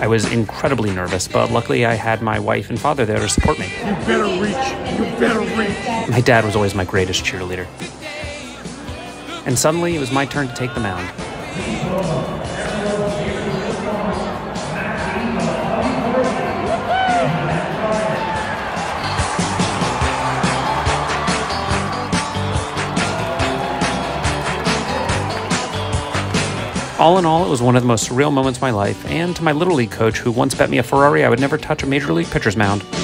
I was incredibly nervous, but luckily I had my wife and father there to support me. You better reach. You better reach. My dad was always my greatest cheerleader. And suddenly it was my turn to take the mound. All in all, it was one of the most surreal moments of my life, and to my Little League coach, who once bet me a Ferrari I would never touch a Major League pitcher's mound.